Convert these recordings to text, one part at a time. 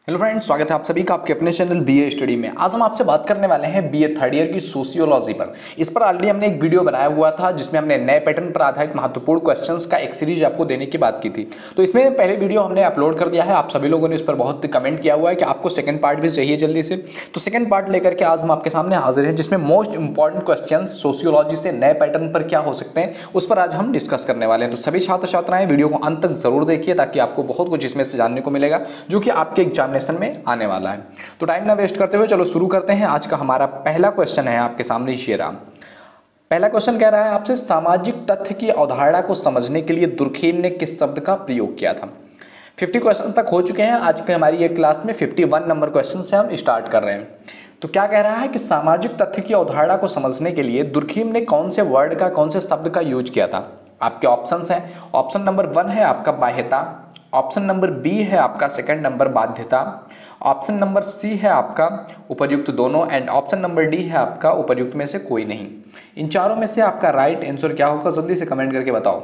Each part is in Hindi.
हेलो फ्रेंड्स, स्वागत है आप सभी का आपके अपने चैनल बीए स्टडी में। आज हम आपसे बात करने वाले हैं बीए थर्ड ईयर की सोशियोलॉजी पर। इस पर ऑलरेडी हमने एक वीडियो बनाया हुआ था जिसमें हमने नए पैटर्न पर आधारित महत्वपूर्ण क्वेश्चंस का एक सीरीज आपको देने की बात की थी। तो इसमें पहले वीडियो हमने अपलोड कर दिया है। आप सभी लोगों ने इस पर बहुत कमेंट किया हुआ है कि आपको सेकंड पार्ट भी चाहिए जल्दी से। तो सेकंड पार्ट लेकर के आज हम आपके सामने हाजिर हैं, जिसमें मोस्ट इंपॉर्टेंट क्वेश्चन सोशियोलॉजी से नए पैटर्न पर क्या हो सकते हैं उस पर आज हम डिस्कस करने वाले हैं। तो सभी छात्र छात्राएं वीडियो को अंत तक जरूर देखिए ताकि आपको बहुत कुछ इसमें से जानने को मिलेगा जो कि आपके एग्जामिनेशन में आने वाला है। तो टाइम ना वेस्ट करते हुए चलो शुरू करते हैं। आज का हमारा पहला क्वेश्चन है आपके सामने शेरा। पहला क्वेश्चन कह रहा है आपसे, सामाजिक तथ्य की अवधारणा को समझने के लिए दुर्खेम ने किस शब्द का प्रयोग किया था। 50 क्वेश्चन तक हो चुके हैं। आज के हमारी ये क्लास में 51 नंबर क्वेश्चन से हम स्टार्ट कर रहे हैं। तो क्या कह रहा है कि सामाजिक तथ्य की अवधारणा को समझने के लिए दुर्खेम ने कौन से वर्ड का, कौन से शब्द का यूज किया था। आपके ऑप्शंस हैं। ऑप्शन नंबर 1 है आपका बाह्यता, ऑप्शन नंबर बी है आपका सेकंड नंबर बाध्यता, ऑप्शन नंबर सी है आपका उपर्युक्त दोनों, एंड ऑप्शन नंबर डी है आपका उपर्युक्त में से कोई नहीं। इन चारों में से आपका राइट आंसर क्या होगा, जल्दी से कमेंट करके बताओ।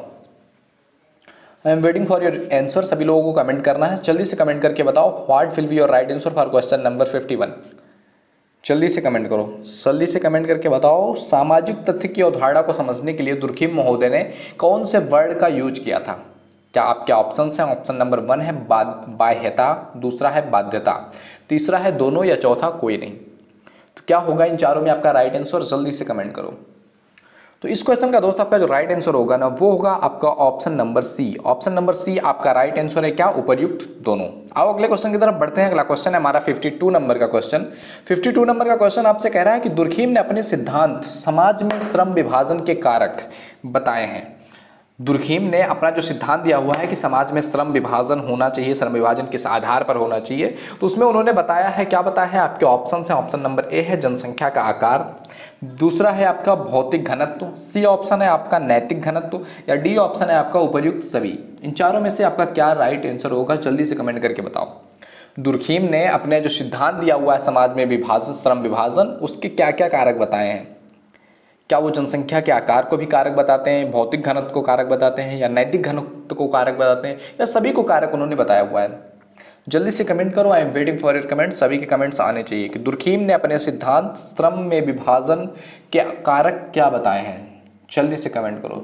I am waiting for your answer. सभी लोगों को कमेंट करना है, जल्दी से कमेंट करके बताओ what will be your right answer for question number 51। जल्दी से कमेंट करो, जल्दी से कमेंट करके बताओ सामाजिक तथ्य की अवधारणा को समझने के लिए दुर्खेम महोदय ने कौन से वर्ड का यूज किया था। क्या आपके ऑप्शन हैं? ऑप्शन नंबर 1 है बाह्यता, दूसरा है बाध्यता, तीसरा है दोनों, या चौथा कोई नहीं। तो क्या होगा इन चारों में आपका राइट आंसर, जल्दी से कमेंट करो। तो इस क्वेश्चन का दोस्त आपका जो राइट आंसर होगा ना, वो होगा आपका option number C. Option number C आपका राइट आंसर है क्या, उपर्युक्त दोनों। आओ अगले क्वेश्चन की तरफ बढ़ते हैं। अगला क्वेश्चन है हमारा 52 नंबर का क्वेश्चन। 52 नंबर का क्वेश्चन आपसे कह रहा है कि दुर्खेम ने अपने सिद्धांत समाज में श्रम विभाजन के कारक बताए हैं। दुर्खेम ने अपना जो सिद्धांत दिया हुआ है कि समाज में श्रम विभाजन होना चाहिए, श्रम विभाजन किस आधार पर होना चाहिए, तो उसमें उन्होंने बताया है, क्या बताया है। आपके ऑप्शन है। ऑप्शन नंबर ए है जनसंख्या का आकार, दूसरा है आपका भौतिक घनत्व, सी ऑप्शन है आपका नैतिक घनत्व, या डी ऑप्शन है आपका उपर्युक्त सभी। इन चारों में से आपका क्या राइट आंसर होगा, जल्दी से कमेंट करके बताओ। दुर्खेम ने अपने जो सिद्धांत दिया हुआ है समाज में विभाजन, श्रम विभाजन, उसके क्या क्या कारक बताए हैं। क्या वो जनसंख्या के आकार को भी कारक बताते हैं, भौतिक घनत्व को कारक बताते हैं, या नैतिक घनत्व को कारक बताते हैं, या सभी को कारक उन्होंने बताया हुआ है। जल्दी से कमेंट करो। I am waiting for your comment. सभी के कमेंट्स आने चाहिए कि दुर्खेम ने अपने सिद्धांत श्रम में विभाजन के कारक क्या बताए हैं। जल्दी से कमेंट करो,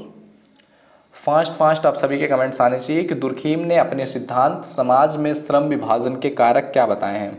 फास्ट आप सभी के कमेंट्स आने चाहिए कि दुर्खेम ने अपने सिद्धांत समाज में श्रम विभाजन के कारक क्या बताए हैं।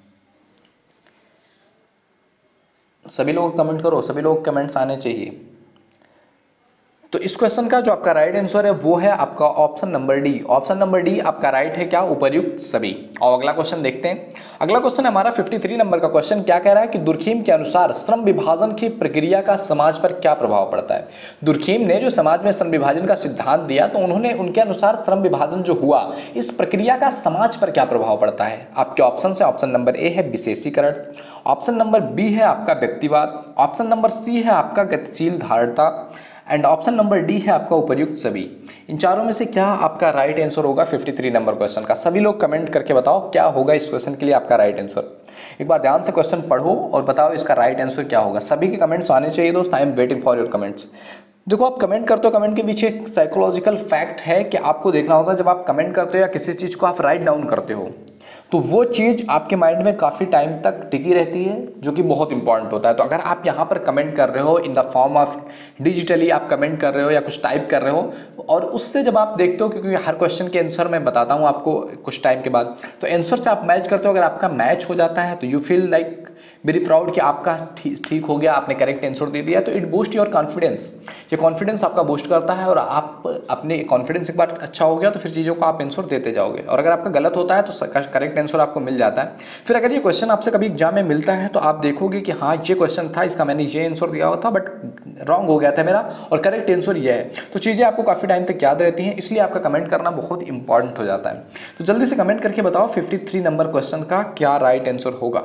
सभी लोग कमेंट करो, सभी लोग कमेंट्स आने चाहिए। तो इस क्वेश्चन का जो आपका राइट आंसर है वो है आपका option number D. Option number D आपका राइट है क्या, उपर्युक्त सभी। और अगला क्वेश्चन देखते हैं। अगला क्वेश्चन हमारा 53 नंबर का क्वेश्चन क्या कह रहा है कि दुर्खेम के अनुसार श्रम विभाजन की प्रक्रिया का समाज पर क्या प्रभाव पड़ता है। दुर्खेम ने जो समाज में श्रम विभाजन का सिद्धांत दिया, तो उन्होंने उनके अनुसार श्रम विभाजन जो हुआ, इस प्रक्रिया का समाज पर क्या प्रभाव पड़ता है। आपके ऑप्शन है। ऑप्शन नंबर ए है विशेषीकरण, ऑप्शन नंबर बी है आपका व्यक्तिवाद, ऑप्शन नंबर सी है आपका गतिशील धारणा, एंड ऑप्शन नंबर डी है आपका उपर्युक्त सभी। इन चारों में से क्या आपका राइट आंसर होगा 53 नंबर क्वेश्चन का। सभी लोग कमेंट करके बताओ क्या होगा इस क्वेश्चन के लिए आपका राइट आंसर। एक बार ध्यान से क्वेश्चन पढ़ो और बताओ इसका राइट आंसर क्या होगा। सभी के कमेंट्स आने चाहिए दोस्त। I am waiting for your comments. देखो आप कमेंट करते हो, कमेंट के पीछे एक साइकोलॉजिकल फैक्ट है कि आपको देखना होगा, जब आप कमेंट करते हो या किसी चीज़ को आप राइट डाउन करते हो, तो वो चीज़ आपके माइंड में काफ़ी टाइम तक टिकी रहती है, जो कि बहुत इंपॉर्टेंट होता है। तो अगर आप यहाँ पर कमेंट कर रहे हो in the form of digitally, आप कमेंट कर रहे हो या कुछ टाइप कर रहे हो, और उससे जब आप देखते हो, क्योंकि हर क्वेश्चन के आंसर मैं बताता हूँ आपको कुछ टाइम के बाद, तो आंसर से आप मैच करते हो। अगर आपका मैच हो जाता है तो you feel like very proud कि आपका ठीक हो गया, आपने करेक्ट आंसर दे दिया। तो इट बूस्ट योर कॉन्फिडेंस। ये कॉन्फिडेंस आपका बूस्ट करता है, और आप अपने कॉन्फिडेंस एक बार अच्छा हो गया तो फिर चीज़ों को आप आंसर देते जाओगे। और अगर आपका गलत होता है तो करेक्ट आंसर आपको मिल जाता है। फिर अगर ये क्वेश्चन आपसे कभी एग्जाम में मिलता है तो आप देखोगे कि हाँ ये क्वेश्चन था, इसका मैंने ये आंसर दिया हुआ था, बट रॉन्ग हो गया था मेरा, और करेक्ट आंसर ये है। तो चीज़ें आपको काफ़ी टाइम तक याद रहती हैं, इसलिए आपका कमेंट करना बहुत इंपॉर्टेंट हो जाता है। तो जल्दी से कमेंट करके बताओ 53 नंबर क्वेश्चन का क्या राइट आंसर होगा।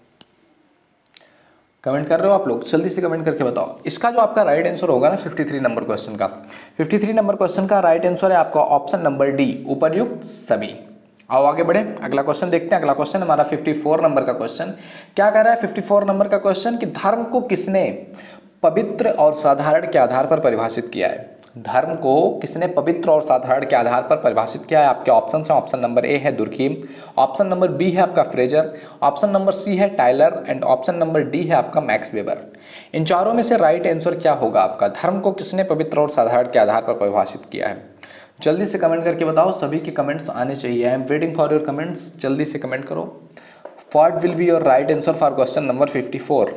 कमेंट कर रहे हो आप लोग, जल्दी से कमेंट करके बताओ। इसका जो आपका राइट आंसर होगा ना 53 नंबर क्वेश्चन का, 53 नंबर क्वेश्चन का राइट आंसर है आपका ऑप्शन नंबर डी, उपर्युक्त सभी। आओ आगे बढ़े, अगला क्वेश्चन देखते हैं। अगला क्वेश्चन हमारा 54 नंबर का क्वेश्चन क्या कह रहा है। 54 नंबर का क्वेश्चन कि धर्म को किसने पवित्र और साधारण के आधार पर परिभाषित किया है। धर्म को किसने पवित्र और साधारण के आधार पर परिभाषित किया है? आपके ऑप्शन है, ऑप्शन नंबर ए है दुर्खीम, ऑप्शन नंबर बी है आपका फ्रेजर, ऑप्शन नंबर सी है Tylor and option number D है आपका मैक्स वेबर। इन चारों में से राइट आंसर क्या होगा आपका? धर्म को किसने पवित्र और साधारण के आधार पर परिभाषित किया है? जल्दी से कमेंट करके बताओ, सभी के कमेंट्स आने चाहिए। I am waiting for your comments, जल्दी से कमेंट करो। What will be your right answer for question number 54?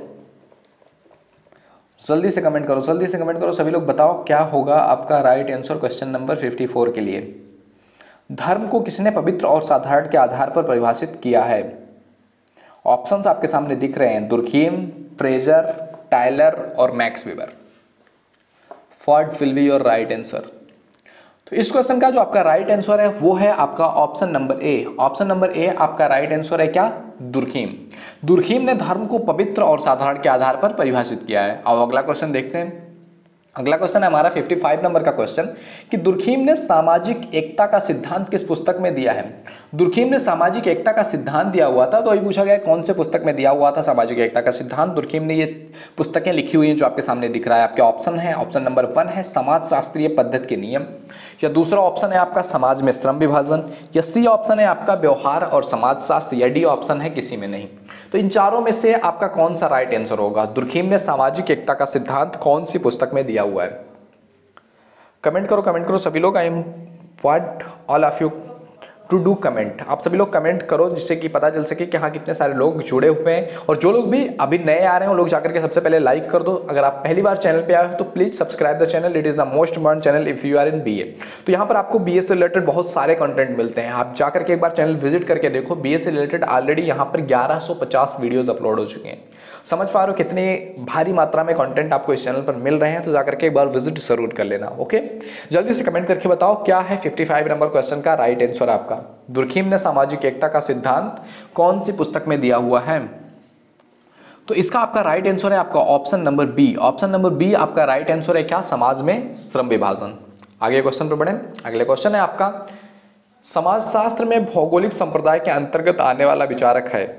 जल्दी से कमेंट करो, जल्दी से कमेंट करो, सभी लोग बताओ क्या होगा आपका राइट आंसर क्वेश्चन नंबर 54 के लिए। धर्म को किसने पवित्र और साधारण के आधार पर परिभाषित किया है? ऑप्शंस आपके सामने दिख रहे हैं, दुर्खीम, फ्रेजर, टाइलर और Max Weber. What will be your right answer? तो इस क्वेश्चन का जो आपका राइट आंसर है वो है आपका option number A. Option number A आपका राइट आंसर है क्या? दुर्खीम। दुर्खीम ने धर्म को पवित्र और साधारण के आधार पर परिभाषित किया है। अब अगला क्वेश्चन देखते हैं। अगला क्वेश्चन है हमारा 55 नंबर का क्वेश्चन कि दुर्खीम ने सामाजिक एकता का सिद्धांत किस पुस्तक में दिया है? दुर्खीम ने सामाजिक एकता का सिद्धांत दिया हुआ था, तो अभी पूछा गया कौन से पुस्तक में दिया हुआ था सामाजिक एकता का सिद्धांत। दुर्खीम ने ये पुस्तकें लिखी हुई हैं जो आपके सामने दिख रहा है। आपके ऑप्शन है, ऑप्शन नंबर 1 है समाज शास्त्रीय पद्धति के नियम, या दूसरा ऑप्शन है आपका समाज में श्रम विभाजन, या सी ऑप्शन है आपका व्यवहार और समाजशास्त्र, या डी ऑप्शन है किसी में नहीं। तो इन चारों में से आपका कौन सा राइट आंसर होगा? दुर्खीम ने सामाजिक एकता का सिद्धांत कौन सी पुस्तक में दिया हुआ है? कमेंट करो सभी लोग। I am want all of you to do comment. आप सभी लोग कमेंट करो जिससे कि पता चल सके कि हाँ कितने सारे लोग जुड़े हुए हैं। और जो लोग भी अभी नए आ रहे हैं वो लोग जाकर के सबसे पहले लाइक कर दो। अगर आप पहली बार चैनल पे आए हो तो please subscribe the channel, it is the most important channel if you are in BA. तो यहाँ पर आपको बीए से रिलेटेड बहुत सारे कंटेंट मिलते हैं, आप जाकर के एक बार चैनल विजिट करके देखो। बीए से रिलेटेड ऑलरेडी यहाँ पर 1150 वीडियोज अपलोड हो चुके हैं। समझ पा रहे हो कितनी भारी मात्रा में कंटेंट आपको इस चैनल पर मिल रहे हैं? तो जाकर के एक बार विजिट जरूर कर लेना। ओके, जल्दी से कमेंट करके बताओ क्या है 55 नंबर क्वेश्चन का राइट आंसर आपका। दुर्खीम ने सामाजिक एकता का सिद्धांत कौन सी पुस्तक में दिया हुआ है? तो इसका आपका राइट आंसर है आपका option number B. Option number B आपका राइट आंसर है क्या? समाज में श्रम विभाजन। आगे क्वेश्चन पर बढ़े। अगले क्वेश्चन है आपका समाजशास्त्र में भौगोलिक संप्रदाय के अंतर्गत आने वाला विचारक है।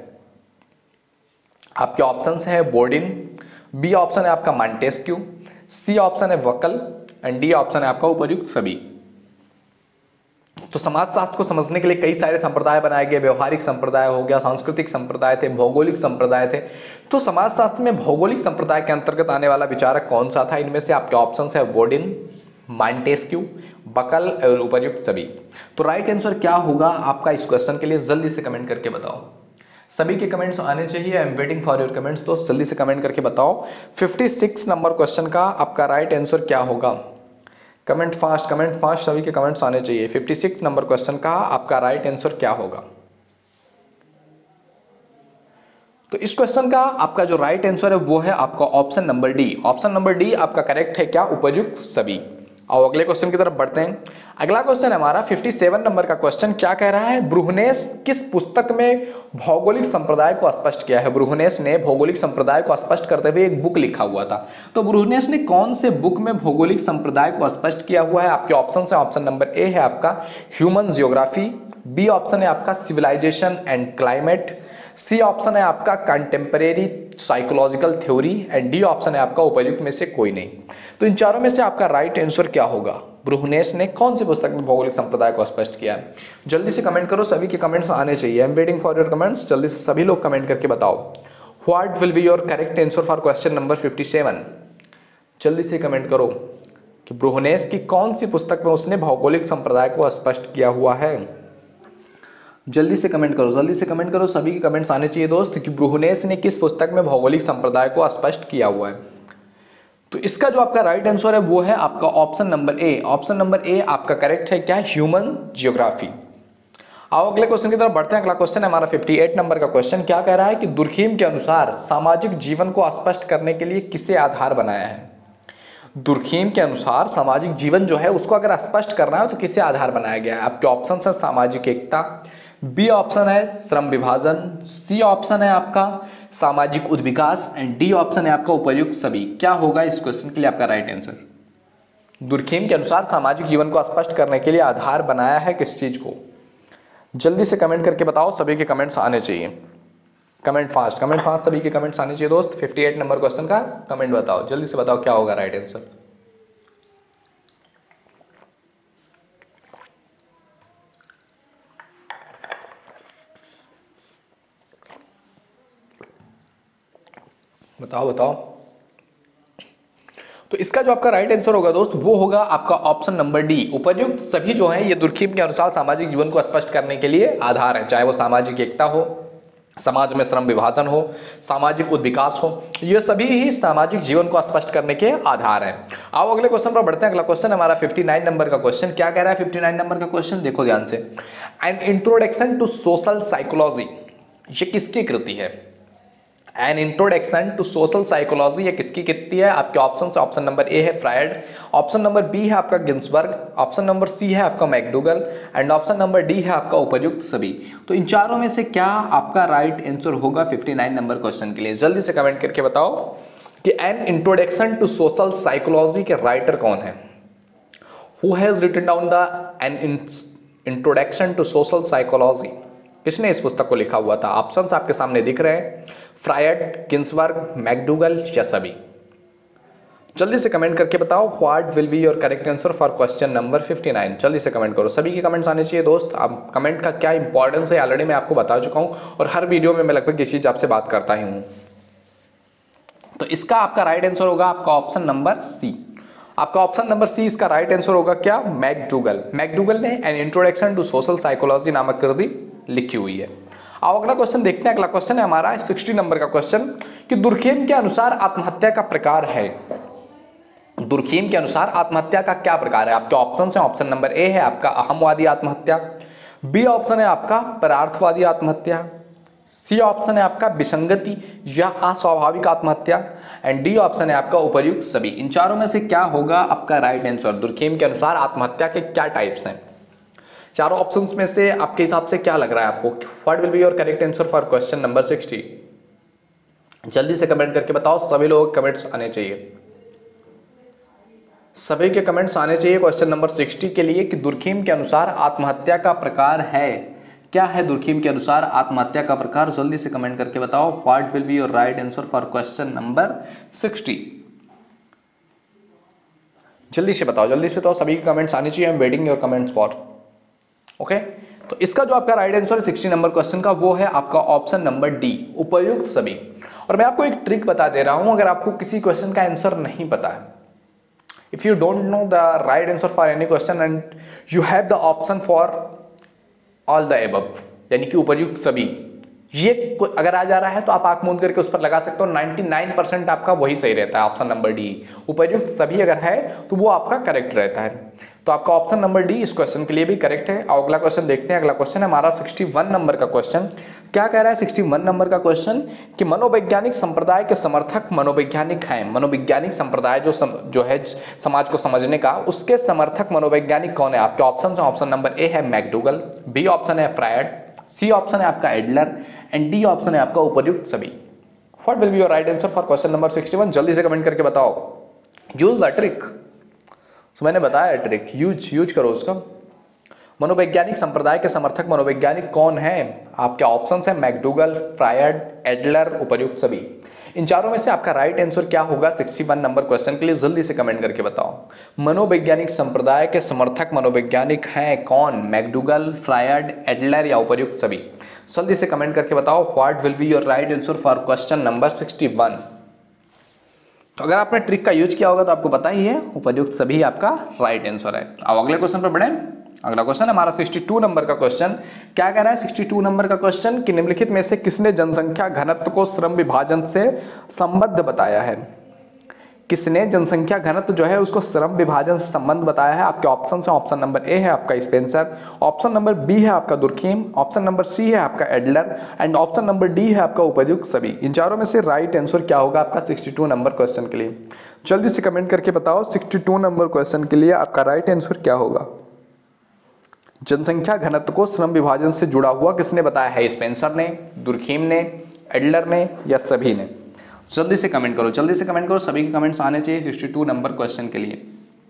आपके ऑप्शंस है बोर्डिन, बी ऑप्शन है आपका मॉन्टेस्क्यू, सी ऑप्शन है वकल एंड डी ऑप्शन है आपका उपर्युक्त सभी। तो समाजशास्त्र को समझने के लिए कई सारे संप्रदाय बनाए गए। व्यवहारिक संप्रदाय हो गया, सांस्कृतिक संप्रदाय थे, भौगोलिक संप्रदाय थे। तो समाजशास्त्र में भौगोलिक संप्रदाय के अंतर्गत आने वाला विचारक कौन सा था? इनमें से आपके ऑप्शंस है बोर्डिन, मॉन्टेस्क्यू, बकल और उपर्युक्त सभी। तो राइट आंसर क्या होगा आपका इस क्वेश्चन के लिए? जल्दी से कमेंट करके बताओ, सभी के कमेंट्स आने चाहिए। I am waiting for your comments. दोस्त जल्दी से कमेंट करके बताओ 56 नंबर क्वेश्चन का आपका राइट आंसर क्या होगा? कमेंट फास्ट, सभी के कमेंट्स आने चाहिए। 56 नंबर क्वेश्चन का आपका राइट आंसर क्या होगा? तो इस क्वेश्चन का आपका जो राइट आंसर है वो है आपका option number D. Option number D आपका करेक्ट है क्या? उपर्युक्त सभी। और अगले क्वेश्चन की तरफ बढ़ते हैं। अगला क्वेश्चन है हमारा 57 नंबर का क्वेश्चन। क्या कह रहा है? ब्रूहनेस किस पुस्तक में भौगोलिक संप्रदाय को स्पष्ट किया है? ब्रूहनेस ने भौगोलिक संप्रदाय को स्पष्ट करते हुए एक बुक लिखा हुआ था। तो ब्रूहनेस ने कौन से बुक में भौगोलिक संप्रदाय को स्पष्ट किया हुआ है? आपके ऑप्शन है, ऑप्शन नंबर ए है आपका ह्यूमन जियोग्राफी, बी ऑप्शन है आपका civilisation and climate, C option है आपका contemporary psychological theory and D option है आपका उपर्युक्त में से कोई नहीं। तो इन चारों में से आपका राइट आंसर क्या होगा? ब्रूहनेस ने कौन सी पुस्तक में भौगोलिक संप्रदाय को स्पष्ट किया है? जल्दी से कमेंट करो, सभी के कमेंट्स आने चाहिए। I am waiting for your comments. जल्दी से सभी लोग कमेंट करके बताओ what will be your correct answer for question number 57। जल्दी से कमेंट करो कि ब्रूहनेस की कौन सी पुस्तक में उसने भौगोलिक संप्रदाय को स्पष्ट किया हुआ है। जल्दी से कमेंट करो, सभी के कमेंट्स आने चाहिए दोस्त कि ब्रूहनेस ने किस पुस्तक में भौगोलिक संप्रदाय को स्पष्ट किया हुआ है। तो इसका जो आपका राइट आंसर है वो है आपका option number A. Option number A आपका करेक्ट है क्या? Human geography. आओ अगले क्वेश्चन की तरफ बढ़ते हैं। अगला क्वेश्चन है हमारा 58 नंबर का क्वेश्चन। क्या कह रहा है कि दुर्खीम के अनुसार सामाजिक जीवन को स्पष्ट करने के लिए किसे आधार बनाया है? दुर्खीम के अनुसार सामाजिक जीवन जो है उसको अगर स्पष्ट करना है तो किसे आधार बनाया गया है? आपके ऑप्शन है सामाजिक एकता, बी ऑप्शन है श्रम विभाजन, सी ऑप्शन है आपका सामाजिक उद्विकास एंड डी ऑप्शन है आपका उपर्युक्त सभी। क्या होगा इस क्वेश्चन के लिए आपका राइट आंसर? दुर्खीम के अनुसार सामाजिक जीवन को स्पष्ट करने के लिए आधार बनाया है किस चीज को? जल्दी से कमेंट करके बताओ, सभी के कमेंट्स आने चाहिए। कमेंट फास्ट, सभी के कमेंट्स आने चाहिए दोस्त। 58 नंबर क्वेश्चन का कमेंट बताओ, जल्दी से बताओ क्या होगा राइट आंसर। बताओ बताओ। तो इसका जो आपका राइट आंसर होगा दोस्त वो होगा आपका ऑप्शन नंबर डी। उपर्युक्त सभी जो है ये दुर्खीम के अनुसार सामाजिक जीवन को स्पष्ट करने के लिए आधार है, चाहे वो सामाजिक एकता हो, समाज में श्रम विभाजन हो, सामाजिक उद्विकास हो, ये सभी ही सामाजिक जीवन को स्पष्ट करने के आधार हैं। आओ अगले क्वेश्चन पर बढ़ते हैं। अगला क्वेश्चन हमारा 59 नंबर का क्वेश्चन। क्या कह रहा है 59 नंबर का क्वेश्चन, देखो ध्यान से। An introduction to social psychology, ये किसकी कृति है? An introduction to social psychology ये किसकी कृति है? आपके ऑप्शन से ऑप्शन नंबर ए है फ्रायड, ऑप्शन नंबर बी है आपका गिन्सबर्ग, ऑप्शन नंबर सी है आपका McDougall and option number D है आपका उपर्युक्त सभी। तो इन चारों में से क्या आपका राइट आंसर होगा 59 नंबर क्वेश्चन के लिए? जल्दी से कमेंट करके बताओ कि an introduction to social psychology के राइटर कौन है? Who has written down the an introduction to social psychology? किसने इस पुस्तक को लिखा हुआ था? ऑप्शंस आपके सामने दिख रहे हैं, फ्रायड, गिन्सबर्ग, मैकडूगल या सभी। जल्दी से कमेंट करके बताओ what will be your correct answer for question number 59। जल्दी से कमेंट करो, सभी के कमेंट्स आने चाहिए दोस्त। अब कमेंट का क्या इंपॉर्टेंस है ऑलरेडी मैं आपको बता चुका हूं और हर वीडियो में मैं लगभग ये चीज आपसे बात करता ही हूं। तो इसका आपका राइट आंसर होगा आपका ऑप्शन नंबर सी। आपका ऑप्शन नंबर सी इसका राइट आंसर होगा क्या? मैकडूगल। मैकडूगल ने an introduction to social psychology नामक कृति लिखी हुई है। अब अगला क्वेश्चन देखते हैं। अगला क्वेश्चन है हमारा 60 नंबर का क्वेश्चन कि दुर्खेम के अनुसार आत्महत्या का प्रकार है। दुर्खेम के अनुसार आत्महत्या का क्या प्रकार है? आपके ऑप्शन है, ऑप्शन नंबर ए है आपका अहमवादी आत्महत्या, बी ऑप्शन है आपका परार्थवादी आत्महत्या, सी ऑप्शन है आपका विसंगति या अस्वाभाविक आत्महत्या एंड डी ऑप्शन है आपका उपर्युक्त सभी। इन चारों में से क्या होगा आपका राइट आंसर? दुर्खेम के अनुसार आत्महत्या के क्या टाइप्स हैं? चारों ऑप्शंस में से आपके हिसाब से क्या लग रहा है आपको? What will be your correct answer for question number 60? जल्दी से कमेंट करके बताओ, सभी लोगों के कमेंट्स आने चाहिए, सभी के कमेंट्स आने चाहिए क्वेश्चन नंबर 60 के लिए कि दुर्खेम के अनुसार आत्महत्या का प्रकार है क्या है? दुर्खेम के अनुसार आत्महत्या का प्रकार जल्दी से कमेंट करके बताओ what will be your right answer for question number 60। जल्दी से बताओ, जल्दी से बताओ, सभी के कमेंट्स आने चाहिए। I am waiting your comments for. Okay, तो इसका जो आपका राइट आंसर है 60 नंबर क्वेश्चन का वो है आपका ऑप्शन नंबर डी, उपर्युक्त सभी। और मैं आपको एक ट्रिक बता दे रहा हूं, अगर आपको किसी क्वेश्चन का आंसर नहीं पता है, if you don't know the right answer for any question and you have the option for all the above, यानी कि उपर्युक्त सभी, ये अगर आ जा रहा है तो आप आंख मूंद करके उस पर लगा सकते हो। 99% आपका वही सही रहता है, ऑप्शन नंबर डी उपर्युक्त सभी अगर है तो वो आपका करेक्ट रहता है। तो आपका ऑप्शन नंबर डी इस क्वेश्चन के लिए भी करेक्ट है। और अगला क्वेश्चन देखते हैं। अगला क्वेश्चन है हमारा 61 नंबर का क्वेश्चन। क्या कह रहा है 61 नंबर का क्वेश्चन कि मनोवैज्ञानिक संप्रदाय के समर्थक मनोवैज्ञानिक हैं। मनोवैज्ञानिक संप्रदाय जो है समाज को समझने का, उसके समर्थक मनोवैज्ञानिक कौन है? आपके ऑप्शन है, ऑप्शन नंबर ए है मैकडूगल, बी ऑप्शन है फ्रायड, सी ऑप्शन है आपका एडलर एंड डी ऑप्शन है आपका उपर्युक्त सभी। What will be your right answer for question number 61? जल्दी से कमेंट करके बताओ। यूज द ट्रिक, मैंने बताया ट्रिक, यूज करो उसका। मनोवैज्ञानिक संप्रदाय के समर्थक मनोवैज्ञानिक कौन है? आपके ऑप्शंस हैं मैकडूगल, फ्रायड, एडलर, उपर्युक्त सभी। इन चारों में से आपका राइट आंसर क्या होगा 61 नंबर क्वेश्चन के लिए? जल्दी से कमेंट करके बताओ। मनोवैज्ञानिक संप्रदाय के समर्थक मनोवैज्ञानिक हैं कौन? मैकडूगल, फ्रायड, एडलर या उपर्युक्त सभी। जल्दी से कमेंट करके बताओ what will be your right answer for question number 61। तो अगर आपने ट्रिक का यूज किया होगा तो आपको पता ही है उपर्युक्त सभी आपका राइट आंसर है। अब अगले क्वेश्चन पर बढ़े। अगला क्वेश्चन हमारा 62 नंबर का क्वेश्चन। क्या कह रहा है 62 नंबर का क्वेश्चन कि निम्नलिखित में से किसने जनसंख्या घनत्व को श्रम विभाजन से संबद्ध बताया है? किसने जनसंख्या घनत्व जो है उसको श्रम विभाजन से संबंध बताया है? आपके ऑप्शन है, ऑप्शन नंबर ए है आपका स्पेंसर, ऑप्शन नंबर बी है आपका दुर्खेम, ऑप्शन नंबर सी है आपका Adler and option number D है आपका उपर्युक्त सभी। इन चारों में से राइट आंसर क्या होगा आपका 62 नंबर क्वेश्चन के लिए? जल्दी से कमेंट करके बताओ 62 नंबर क्वेश्चन के लिए आपका राइट आंसर क्या होगा? जनसंख्या घनत्व को श्रम विभाजन से जुड़ा हुआ किसने बताया है? स्पेंसर ने, दुर्खेम ने, एडलर ने या सभी ने? जल्दी से कमेंट करो, जल्दी से कमेंट करो, सभी के कमेंट्स आने चाहिए 62 नंबर क्वेश्चन के लिए।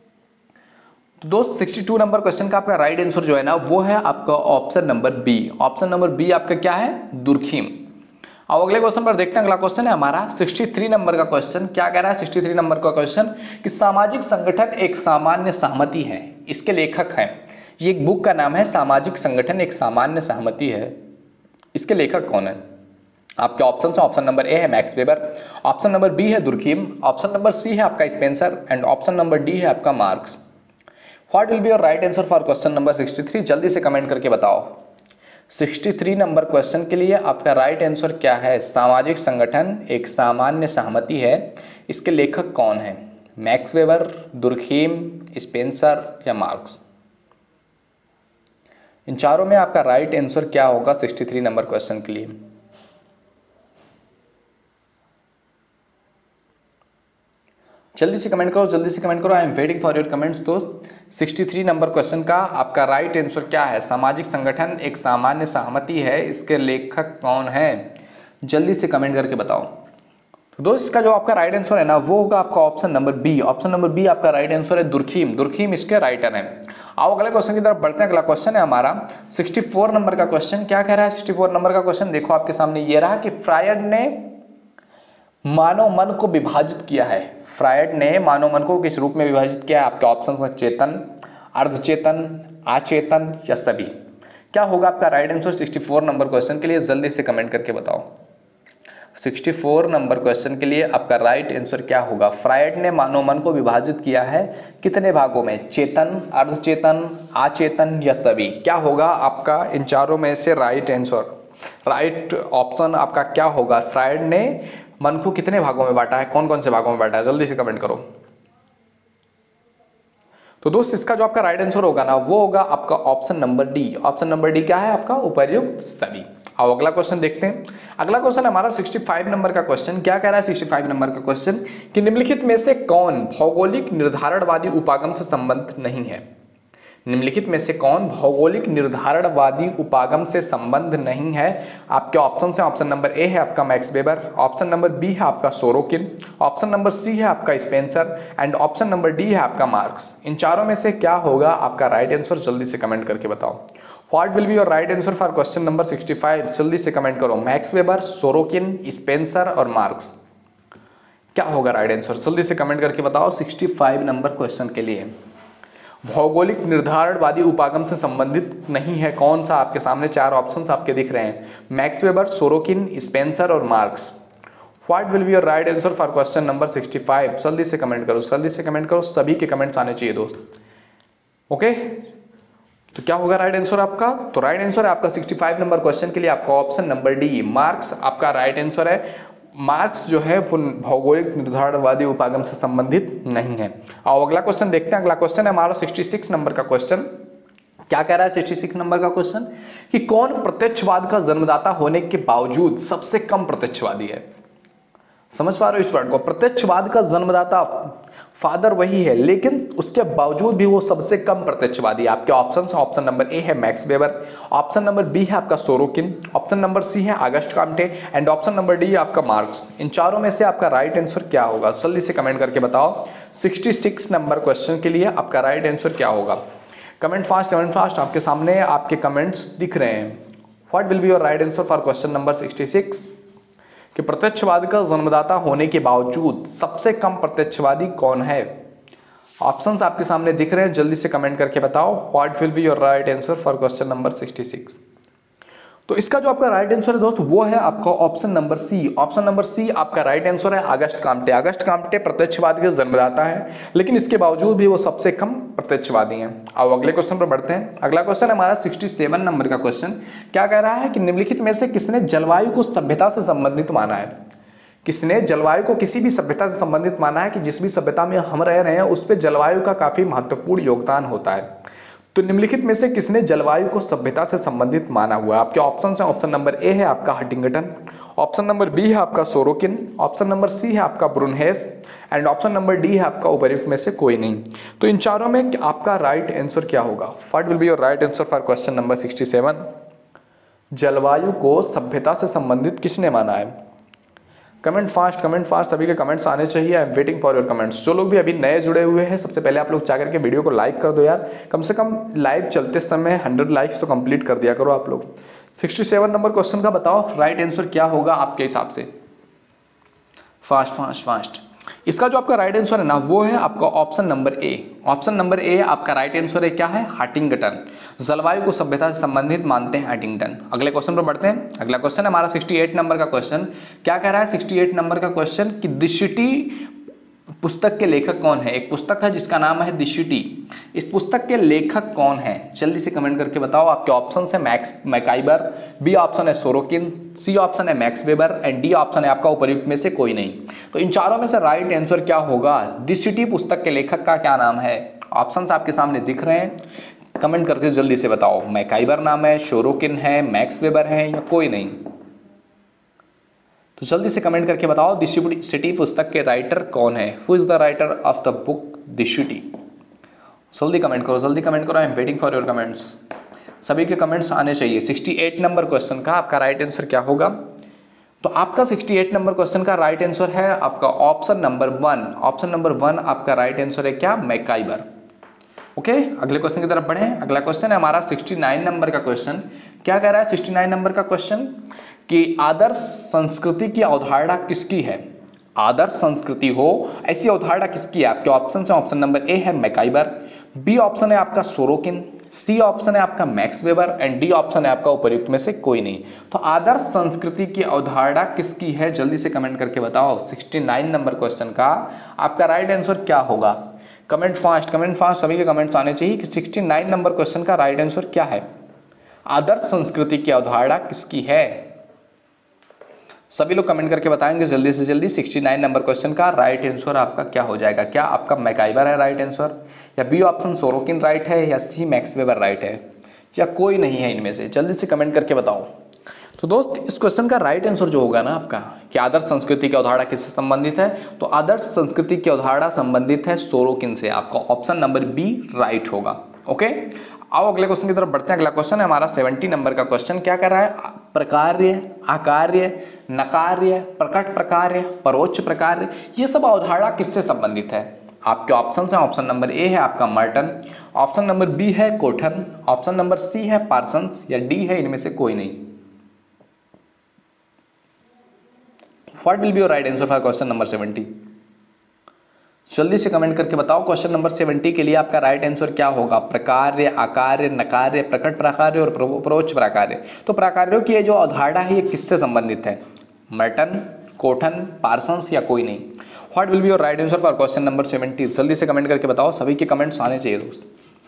तो दोस्त 62 नंबर क्वेश्चन का आपका राइट आंसर जो है ना वो है आपका option number B. Option number B आपका क्या है? दुर्खेम। अब अगले क्वेश्चन पर देखते हैं। अगला क्वेश्चन है हमारा 63 नंबर का क्वेश्चन। क्या कह रहा है 63 नंबर का क्वेश्चन कि सामाजिक संगठन एक सामान्य सहमति है। इसके लेखक हैं, ये एक बुक का नाम है सामाजिक संगठन एक सामान्य सहमति है। इसके लेखक कौन है? आपके ऑप्शन है, ऑप्शन नंबर ए है Max Weber, option number B है दुर्खीम, ऑप्शन नंबर सी है आपका Spencer and option number D है आपका Marx. What will be your right answer for question number 63? जल्दी से कमेंट करके बताओ। 63 नंबर क्वेश्चन के लिए आपका राइट आंसर क्या है? सामाजिक संगठन एक सामान्य सहमति है, इसके लेखक कौन है? मैक्स वेबर, दुर्खीम, स्पेंसर या मार्क्स? इन चारों में आपका राइट आंसर क्या होगा 63 नंबर क्वेश्चन के लिए? जल्दी से कमेंट करो, जल्दी से कमेंट करो। I am waiting for your comments दोस्त। 63 नंबर क्वेश्चन का आपका राइट आंसर क्या है? सामाजिक संगठन एक सामान्य सहमति है, इसके लेखक कौन है? जल्दी से कमेंट करके बताओ। तो दोस्त इसका जो आपका राइट आंसर है ना वो होगा आपका option number B. Option number B आपका राइट आंसर है दुर्खीम। दुर्खीम इसके राइटर हैं। आओ अगले क्वेश्चन की तरफ बढ़ते हैं। अगला क्वेश्चन है हमारा 64 नंबर का क्वेश्चन। क्या कह रहा है 64 नंबर का क्वेश्चन? देखो आपके सामने ये रहा कि फ्रायड ने मानव मन को विभाजित किया है। फ्रायड ने मानव मन को किस रूप में विभाजित किया है? आपके ऑप्शन है चेतन, अर्धचेतन, अचेतन या सभी। क्या होगा आपका राइट आंसर 64 नंबर क्वेश्चन के लिए? जल्दी से कमेंट करके बताओ। 64 नंबर क्वेश्चन के लिए आपका राइट आंसर क्या होगा? फ्रायड ने मानव मन को विभाजित किया है कितने भागों में? चेतन, अर्धचेतन, अचेतन या सभी। क्या होगा आपका इन चारों में से राइट आंसर? राइट ऑप्शन आपका क्या होगा? फ्रायड ने मन को कितने भागों में बांटा है? कौन कौन से भागों में बांटा है? जल्दी से कमेंट करो। तो दोस्त इसका जो आपका राइट आंसर होगा ना वो होगा आपका option number D. Option number D क्या है आपका? उपर्युक्त सभी। आओ अगला क्वेश्चन देखते हैं। अगला क्वेश्चन हमारा 65 नंबर का क्वेश्चन। क्या कह रहा है 65 नंबर का क्वेश्चन कि निम्नलिखित में से कौन भौगोलिक निर्धारणवादी उपागम से संबंधित नहीं है? निम्नलिखित में से कौन भौगोलिक निर्धारणवादी उपागम से संबंध नहीं है? आपके ऑप्शन है, ऑप्शन नंबर ए है आपका Max Weber, option number B है आपका सोरोकिन, ऑप्शन नंबर सी है आपका Spencer and option number D है आपका मार्क्स। इन चारों में से क्या होगा आपका राइट आंसर? जल्दी से कमेंट करके बताओ। What will be your right answer for question number 65? जल्दी से कमेंट करो। मैक्स वेबर, सोरोकिन, स्पेंसर और मार्क्स। क्या होगा राइट आंसर? जल्दी से कमेंट करके बताओ 65 नंबर क्वेश्चन के लिए। भौगोलिक निर्धारणवादी उपागम से संबंधित नहीं है, कौन सा? आपके सामने चार ऑप्शंस आपके दिख रहे हैं, मैक्स वेबर, सोरोकिन, स्पेंसर और Marx. What will be your right answer for question number 65? जल्दी से कमेंट करो, जल्दी से कमेंट करो। सभी के कमेंट्स आने चाहिए दोस्त। ओके तो क्या होगा राइट आंसर आपका? तो राइट आंसर है आपका 65 नंबर क्वेश्चन के लिए आपका ऑप्शन नंबर डी, मार्क्स आपका राइट आंसर है। मार्क्स जो है वो भौगोलिक निर्धारणवादी उपागम से संबंधित नहीं है। और अगला क्वेश्चन देखते हैं। अगला क्वेश्चन है हमारा 66 नंबर का क्वेश्चन। क्या कह रहा है 66 नंबर का क्वेश्चन कि कौन प्रत्यक्षवाद का जन्मदाता होने के बावजूद सबसे कम प्रत्यक्षवादी है? समझ पा रहे हो इस वर्ड को? प्रत्यक्षवाद का जन्मदाता फादर वही है लेकिन उसके बावजूद भी वो सबसे कम प्रत्यक्षवादी है। आपके ऑप्शन है, ऑप्शन नंबर ए है Max Weber, option number B है आपका सोरोकिन, ऑप्शन नंबर सी है August Comte and option number D है आपका मार्क्स। इन चारों में से आपका राइट आंसर क्या होगा? जल्दी से कमेंट करके बताओ। 66 नंबर क्वेश्चन के लिए आपका राइट आंसर क्या होगा? Comment fast, comment fast. आपके सामने आपके कमेंट्स दिख रहे हैं। What will be your right answer for question number 66 कि प्रत्यक्षवाद का जन्मदाता होने के बावजूद सबसे कम प्रत्यक्षवादी कौन है? ऑप्शंस आपके सामने दिख रहे हैं, जल्दी से कमेंट करके बताओ। What will be your right answer for question number 66? तो इसका जो आपका राइट आंसर है दोस्त वो है आपका option number C. Option number C आपका राइट आंसर है अगस्ट काम्टे। अगस्ट काम्टे प्रत्यक्षवाद के जन्मदाता है लेकिन इसके बावजूद भी वो सबसे कम प्रत्यक्षवादी हैं। अब अगले क्वेश्चन पर बढ़ते हैं। अगला क्वेश्चन है हमारा 67 नंबर का क्वेश्चन। क्या कह रहा है कि निम्नलिखित में से किसने जलवायु को सभ्यता से संबंधित माना है? किसने जलवायु को किसी भी सभ्यता से संबंधित माना है कि जिस भी सभ्यता में हम रह रहे हैं उस पर जलवायु का काफी महत्वपूर्ण योगदान होता है? तो निम्नलिखित में से किसने जलवायु को सभ्यता से संबंधित माना हुआ है? आपके ऑप्शन हैं, ऑप्शन नंबर ए है आपका हंटिंगटन, ऑप्शन नंबर बी है आपका सोरोकिन, ऑप्शन नंबर सी है आपका Brunhes and option number D है आपका उपर्युक्त में से कोई नहीं। तो इन चारों में आपका राइट आंसर क्या होगा? What will be your right answer for question number 67? जलवायु को सभ्यता से संबंधित किसने माना है? Comment fast, comment fast. सभी के कमेंट्स आने चाहिए। I am waiting for your comments. जो लोग भी अभी नए जुड़े हुए हैं सबसे पहले आप लोग जाकर के वीडियो को लाइक कर दो यार। कम से कम लाइव चलते समय 100 लाइक्स तो कंप्लीट कर दिया करो आप लोग। 67 नंबर क्वेश्चन का बताओ राइट आंसर क्या होगा आपके हिसाब से? Fast fast fast. इसका जो आपका राइट आंसर है ना वो है आपका option number A. Option number A आपका राइट आंसर है क्या है? हंटिंगटन। जलवायु को सभ्यता से संबंधित मानते हैं हंटिंगटन। अगले क्वेश्चन पर बढ़ते हैं। अगला क्वेश्चन है हमारा 68 नंबर का क्वेश्चन। क्या कह रहा है 68 नंबर का क्वेश्चन कि द सिटी पुस्तक के लेखक कौन है। एक पुस्तक है जिसका नाम है द सिटी। इस पुस्तक के लेखक कौन है, जल्दी से कमेंट करके बताओ। आपके ऑप्शन है मैक्स मैकाइबर, बी ऑप्शन है सोरोकिन, सी ऑप्शन है Max Weber and D option है आपका उपर्युक्त में से कोई नहीं। तो इन चारों में से राइट आंसर क्या होगा। द सिटी पुस्तक के लेखक का क्या नाम है। ऑप्शन आपके सामने दिख रहे हैं, कमेंट करके जल्दी से बताओ। मैकाइबर नाम है, सोरोकिन है, मैक्स वेबर है या कोई नहीं। तो जल्दी से कमेंट करके बताओ द सिटी पुस्तक के राइटर कौन है। Who is the writer of the book the city. जल्दी कमेंट करो, जल्दी कमेंट करो। I am waiting for your comments. सभी के कमेंट्स आने चाहिए। 68 नंबर क्वेश्चन का आपका राइट आंसर क्या होगा। तो आपका 68 नंबर क्वेश्चन का राइट आंसर है आपका ऑप्शन नंबर 1। ऑप्शन नंबर 1 आपका राइट आंसर है क्या, मैकाइबर। ओके, अगले क्वेश्चन की तरफ बढ़े। अगला क्वेश्चन है हमारा 69 नंबर का क्वेश्चन। क्या कह रहा है 69 नंबर का क्वेश्चन कि आदर्श संस्कृति की अवधारणा किसकी है। आदर्श संस्कृति हो ऐसी अवधारणा किसकी है। आपके ऑप्शन है, ऑप्शन नंबर ए है मैकाइबर, बी ऑप्शन है आपका सोरोकिन, सी ऑप्शन है आपका Max Weber and D option है आपका उपर्युक्त में से कोई नहीं। तो आदर्श संस्कृति की अवधारणा किसकी है, जल्दी से कमेंट करके बताओ। 69 नंबर क्वेश्चन का आपका राइट आंसर क्या होगा। कमेंट फास्ट, कमेंट फास्ट, सभी के कमेंट्स आने चाहिए कि 69 नंबर क्वेश्चन का राइट आंसर क्या है। आदर्श संस्कृति की अवधारणा किसकी है। सभी लोग कमेंट करके बताएंगे जल्दी से जल्दी। 69 नंबर क्वेश्चन का राइट आंसर आपका क्या हो जाएगा। क्या आपका मैकाइबर है राइट आंसर, या बी ऑप्शन सोरोकिन राइट है, या सी मैक्स वेबर राइट है, या कोई नहीं है इनमें से। जल्दी से कमेंट करके बताओ। तो दोस्त इस क्वेश्चन का राइट आंसर जो होगा ना आपका कि आदर्श संस्कृति की अवधारणा किससे संबंधित है, तो आदर्श संस्कृति की अवधारणा संबंधित है सोरोकिन से। आपका ऑप्शन नंबर बी राइट होगा। ओके, आओ अगले क्वेश्चन की तरफ बढ़ते हैं। अगला क्वेश्चन है हमारा 70 नंबर का क्वेश्चन। क्या कर रहा है, प्रकार्य, आकार्य, नकार्य, प्रकट प्रकार्य, परोक्ष प्रकार्य, ये सब अवधारणा किससे संबंधित है। आपके ऑप्शन है, ऑप्शन नंबर ए है आपका मर्टन, ऑप्शन नंबर बी है कोठन, ऑप्शन नंबर सी है पार्सन्स, या डी है इनमें से कोई नहीं। What will be your right answer for question number 70। जल्दी से कमेंट करके बताओ क्वेश्चन नंबर 70 के लिए आपका राइट आंसर क्या होगा। प्रकार्य, आकार्य, नकार्य, प्रकट प्रकार्य और परोक्ष प्रकार्य। तो प्रकार्यों की ये जो अवधारणा है ये किससे संबंधित है, मर्टन, कोठन, पार्सन्स या कोई नहीं। What will be your right answer for question number 70। जल्दी से कमेंट करके बताओ, सभी के कमेंट्स आने चाहिए दोस्त।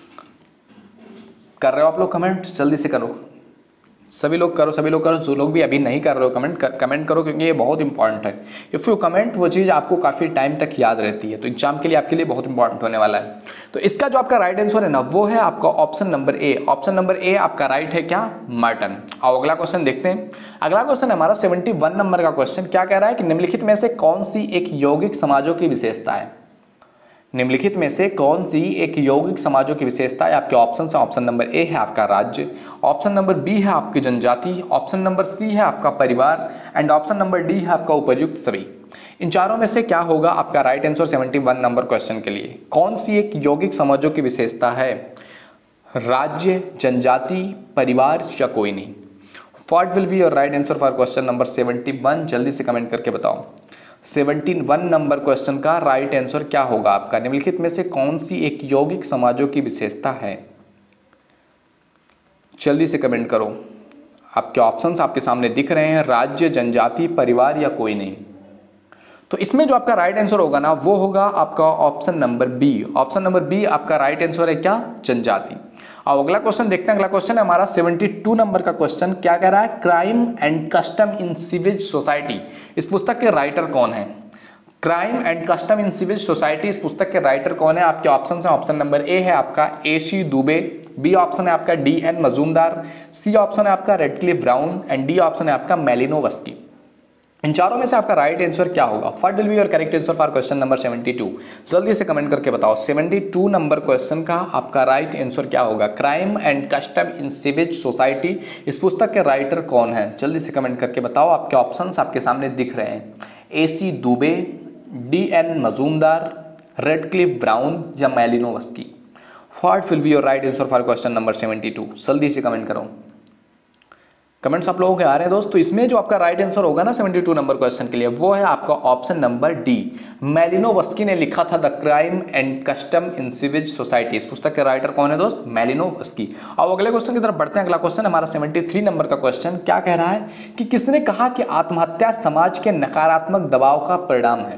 कर रहे हो आप लोग कमेंट, जल्दी से करो, सभी लोग करो, सभी लोग करो। जो लोग भी अभी नहीं कर रहे हो कमेंट करो, क्योंकि ये बहुत इंपॉर्टेंट है। इफ़ यू कमेंट वो चीज़ आपको काफ़ी टाइम तक याद रहती है, तो एग्जाम के लिए आपके लिए बहुत इंपॉर्टेंट होने वाला है। तो इसका जो आपका राइट आंसर है ना वो है आपका option number A. Option number A आपका राइट है क्या, मर्टन। आओ अगला क्वेश्चन देखते हैं। अगला क्वेश्चन है हमारा 71 नंबर का क्वेश्चन। क्या कह रहा है कि निम्नलिखित में से कौन सी एक यौगिक समाजों की विशेषता है। निम्नलिखित में से कौन सी एक यौगिक समाजों की विशेषता है। आपके ऑप्शन है, ऑप्शन नंबर ए है आपका राज्य, ऑप्शन नंबर बी है आपकी जनजाति, ऑप्शन नंबर सी है आपका परिवार एंड ऑप्शन नंबर डी है आपका उपर्युक्त सभी। इन चारों में से क्या होगा आपका राइट आंसर 71 नंबर क्वेश्चन के लिए। कौन सी एक यौगिक समाजों की विशेषता है, राज्य, जनजाति, परिवार या कोई नहीं। What will be your right answer for question number 71। जल्दी से कमेंट करके बताओ 71 नंबर क्वेश्चन का राइट आंसर क्या होगा आपका। निम्नलिखित में से कौन सी एक यौगिक समाजों की विशेषता है, जल्दी से कमेंट करो। आपके ऑप्शंस आपके सामने दिख रहे हैं, राज्य, जनजाति, परिवार या कोई नहीं। तो इसमें जो आपका राइट आंसर होगा ना वो होगा आपका option number B. Option number B आपका राइट आंसर है क्या, जनजाति। अब अगला क्वेश्चन देखते हैं। अगला क्वेश्चन है हमारा 72 नंबर का क्वेश्चन। क्या कह रहा है, crime and custom in civil society. इस पुस्तक के राइटर कौन है। Crime and custom in civil society, इस पुस्तक के राइटर कौन है। आपके ऑप्शन है, ऑप्शन नंबर ए है आपका AC दुबे, बी ऑप्शन है आपका DN मजूमदार, सी ऑप्शन है आपका Radcliffe Brown and D option है आपका मेलिनोवस्की। इन चारों में से आपका राइट आंसर क्या होगा। What will be your correct answer for question number 72। जल्दी से कमेंट करके बताओ 72 नंबर क्वेश्चन का आपका राइट आंसर क्या होगा। Crime and custom in civil society, इस पुस्तक के राइटर कौन है। जल्दी से कमेंट करके बताओ। आपके ऑप्शंस आपके सामने दिख रहे हैं, AC Dube, DN Majumdar, Radcliffe Brown या Malinowski. What will be your right answer for question number 72। जल्दी से कमेंट करो। कमेंट्स आप लोगों के आ रहे हैं दोस्त। तो इसमें जो आपका राइट आंसर होगा ना 72 नंबर क्वेश्चन के लिए, वो है आपका ऑप्शन नंबर डी। मैलिनोवस्की ने लिखा था the crime and custom in civil society. इस पुस्तक के राइटर कौन है दोस्त? मैलिनोवस्की। अब अगले क्वेश्चन की तरफ बढ़ते हैं। अगला क्वेश्चन हमारा 73 नंबर का क्वेश्चन क्या कह रहा है कि किसने कहा कि आत्महत्या समाज के नकारात्मक दबाव का परिणाम है?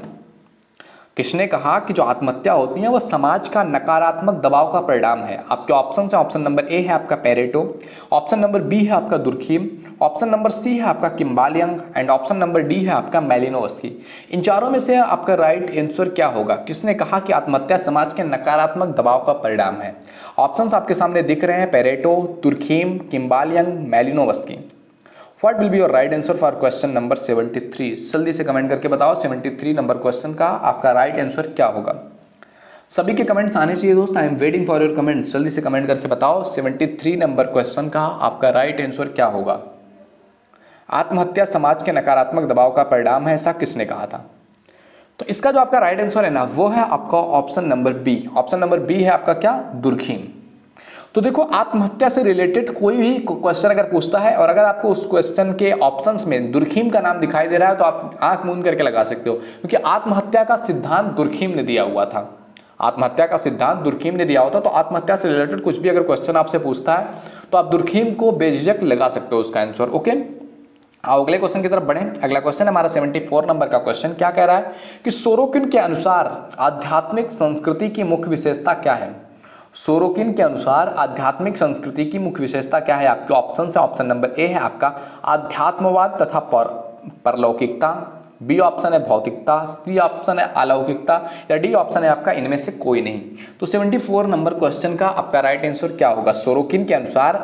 किसने कहा कि जो आत्महत्या होती है वो समाज का नकारात्मक दबाव का परिणाम है? आपके ऑप्शन है, ऑप्शन नंबर ए है आपका पेरेटो, ऑप्शन नंबर बी है आपका दुर्खीम, ऑप्शन नंबर सी है आपका Kimball Young and option number D है आपका मैलिनोवस्की। इन चारों में से आपका राइट आंसर क्या होगा? किसने कहा कि आत्महत्या समाज के नकारात्मक दबाव का परिणाम है? ऑप्शंस आपके सामने दिख रहे हैं, Pareto, Durkheim, Kimball Young, Malinowski. What will be your right answer for question number 73? जल्दी से कमेंट करके बताओ 73 नंबर क्वेश्चन का आपका राइट आंसर क्या होगा। सभी के कमेंट्स आने चाहिए दोस्त। I am waiting for your comments. जल्दी से कमेंट करके बताओ 73 नंबर क्वेश्चन का आपका राइट आंसर क्या होगा। आत्महत्या समाज के नकारात्मक दबाव का परिणाम है, ऐसा किसने कहा था? तो इसका जो आपका राइट आंसर है ना, वो है आपका option number B. Option number B है आपका क्या? दुर्खीम। तो देखो, आत्महत्या से रिलेटेड कोई भी क्वेश्चन अगर पूछता है और अगर आपको उस क्वेश्चन के ऑप्शंस में दुर्खीम का नाम दिखाई दे रहा है तो आप आंख मूंद करके लगा सकते हो, क्योंकि आत्महत्या का सिद्धांत दुर्खीम ने दिया हुआ था। आत्महत्या का सिद्धांत दुर्खीम ने दिया हुआ था। तो आत्महत्या से रिलेटेड कुछ भी अगर क्वेश्चन आपसे पूछता है तो आप दुर्खीम को बेझिझक लगा सकते हो उसका आंसर। ओके, आओ अगले क्वेश्चन की तरफ बढ़ें। अगला क्वेश्चन हमारा 74 नंबर का क्वेश्चन क्या कह रहा है कि सोरोकिन के अनुसार आध्यात्मिक संस्कृति की मुख्य विशेषता क्या है? सोरोकिन के अनुसार आध्यात्मिक संस्कृति की मुख्य विशेषता क्या है? आपके ऑप्शन है, ऑप्शन नंबर ए है आपका आध्यात्मवाद तथा परलौकिकता, बी ऑप्शन है भौतिकता, सी ऑप्शन है अलौकिकता या डी ऑप्शन है आपका इनमें से कोई नहीं। तो 74 नंबर क्वेश्चन का आपका राइट आंसर क्या होगा? सोरोकिन के अनुसार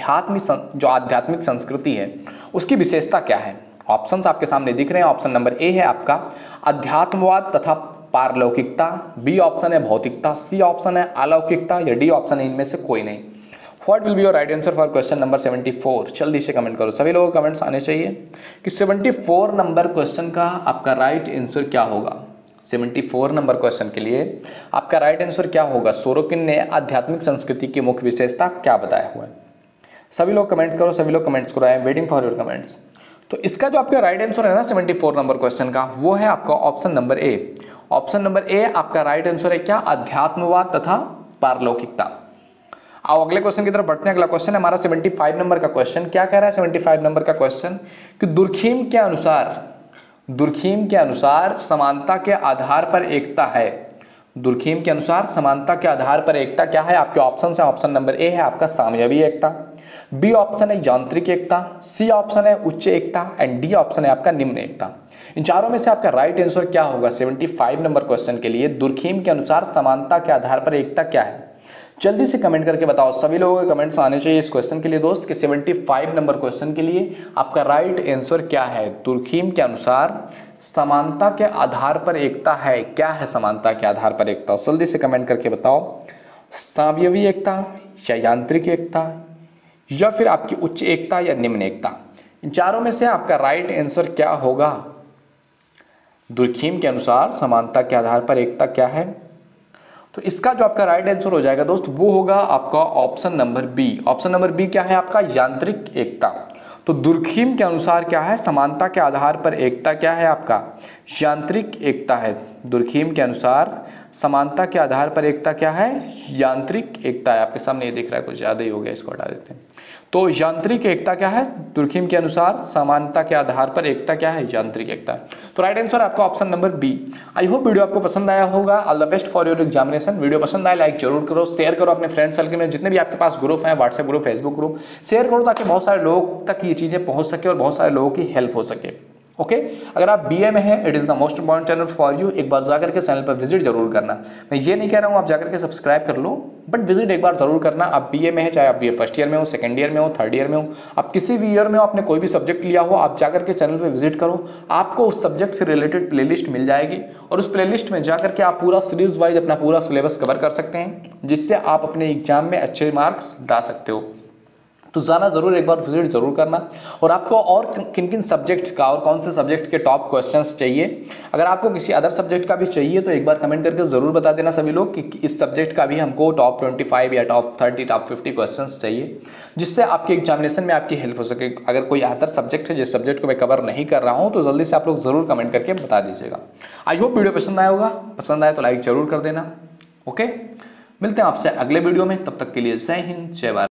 जो आध्यात्मिक संस्कृति है उसकी विशेषता क्या है? ऑप्शंस आपके सामने दिख रहे हैं। ऑप्शन नंबर ए है आपका अध्यात्मवाद तथा पारलौकिकता, बी ऑप्शन है भौतिकता, सी ऑप्शन है अलौकिकता या डी ऑप्शन है इनमें से कोई नहीं। What will be your right answer for question number 74? जल्दी से कमेंट करो, सभी लोगों को कमेंट्स आने चाहिए कि 74 नंबर क्वेश्चन का आपका राइट आंसर क्या होगा। 74 नंबर क्वेश्चन के लिए आपका राइट आंसर क्या होगा? सोरोकिन ने आध्यात्मिक संस्कृति की मुख्य विशेषता क्या बताया हुआ है? सभी लोग कमेंट करो, सभी लोग कमेंट्स करो। I am waiting for your comments. तो इसका जो आपका राइट आंसर है ना 74 नंबर क्वेश्चन का, वो है आपका option number A. Option number A आपका राइट आंसर है क्या? अध्यात्मवाद तथा पारलौकिकता। आओ अगले क्वेश्चन की तरफ बढ़ते हैं। अगला क्वेश्चन है हमारा 75 नंबर का क्वेश्चन क्या कह रहा है? 75 नंबर का क्वेश्चन कि दुर्खीम के अनुसार समानता के आधार पर एकता है। दुर्खीम के अनुसार समानता के आधार पर एकता क्या है? आपके ऑप्शन है, ऑप्शन नंबर ए है आपका साम्यवी एकता, बी ऑप्शन है यांत्रिक एकता, सी ऑप्शन है उच्च एकता एंड डी ऑप्शन है आपका निम्न एकता। इन चारों में से आपका राइट आंसर क्या होगा 75 नंबर क्वेश्चन के लिए? दुर्खीम के अनुसार समानता के आधार पर एकता क्या है? जल्दी से कमेंट करके बताओ, सभी लोगों के कमेंट्स आने चाहिए इस क्वेश्चन के लिए दोस्त कि 75 नंबर क्वेश्चन के लिए आपका राइट आंसर क्या है? दुर्खीम के अनुसार समानता के आधार पर एकता है। क्या है समानता के आधार पर एकता? जल्दी से कमेंट करके बताओ, साम्यवी एकता या यांत्रिक एकता या फिर आपकी उच्च एकता या निम्न एकता। इन चारों में से आपका राइट आंसर क्या होगा? दुर्खीम के अनुसार समानता के आधार पर एकता क्या है? तो इसका जो आपका राइट आंसर हो जाएगा दोस्त, वो होगा आपका option number B. Option number B क्या है आपका? यांत्रिक एकता। तो दुर्खीम के अनुसार क्या है? समानता के आधार पर एकता क्या है आपका? यांत्रिक एकता है। दुर्खीम के अनुसार समानता के आधार पर एकता क्या है? यांत्रिक एकता है। आपके सामने ये दिख रहा है, कुछ ज़्यादा ही हो गया, इसको हटा देते हैं। तो यांत्रिक एकता क्या है? दुर्खीम के अनुसार समानता के आधार पर एकता क्या है? यांत्रिक एकता। तो राइट आंसर आपका option number B. I hope video आपको पसंद आया होगा। All the best for your examination. Video पसंद आए लाइक जरूर करो, शेयर करो अपने फ्रेंड सर्कल में, जितने भी आपके पास ग्रुप हैं, WhatsApp group, Facebook group, share करो ताकि बहुत सारे लोग तक ये चीज़ें पहुँच सके और बहुत सारे लोगों की हेल्प हो सके। ओके, अगर आप बीए में हैं, it is the most important channel for you. एक बार जाकर के चैनल पर विजिट जरूर करना। मैं ये नहीं कह रहा हूँ आप जाकर के सब्सक्राइब कर लो, बट विजिट एक बार जरूर करना। आप बीए में है, चाहे आप बीए फर्स्ट ईयर में हो, सेकंड ईयर में हो, थर्ड ईयर में हो, आप किसी भी ईयर में हो, आपने कोई भी सब्जेक्ट लिया हो, आप जाकर के चैनल पर विजिट करो। आपको उस सब्जेक्ट से रिलेटेड प्लेलिस्ट मिल जाएगी और उस प्लेलिस्ट में जाकर के आप पूरा सीरीज वाइज अपना पूरा सिलेबस कवर कर सकते हैं, जिससे आप अपने एग्जाम में अच्छे मार्क्स ला सकते हो। तो जाना जरूर, एक बार विजिट जरूर करना। और आपको और किन किन सब्जेक्ट्स का और कौन से सब्जेक्ट के टॉप क्वेश्चंस चाहिए, अगर आपको किसी अदर सब्जेक्ट का भी चाहिए तो एक बार कमेंट करके ज़रूर बता देना सभी लोग कि इस सब्जेक्ट का भी हमको टॉप 25 या टॉप 30 टॉप 50 क्वेश्चंस चाहिए, जिससे आपके एग्जामिनेशन में आपकी हेल्प हो सके। अगर कोई अदर सब्जेक्ट है जिस सब्जेक्ट को मैं कवर नहीं कर रहा हूँ तो जल्दी से आप लोग ज़रूर कमेंट करके बता दीजिएगा। आई होप वीडियो पसंद आया होगा, पसंद आए तो लाइक जरूर कर देना। ओके, मिलते हैं आपसे अगले वीडियो में, तब तक के लिए जय हिंद जय भारत।